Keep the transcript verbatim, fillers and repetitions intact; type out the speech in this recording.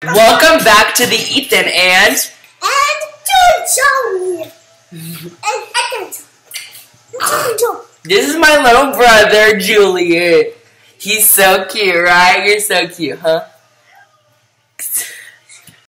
Welcome back to the Ethan and and Juju. and Juju. This is my little brother Julien. He's so cute, right? You're so cute, huh?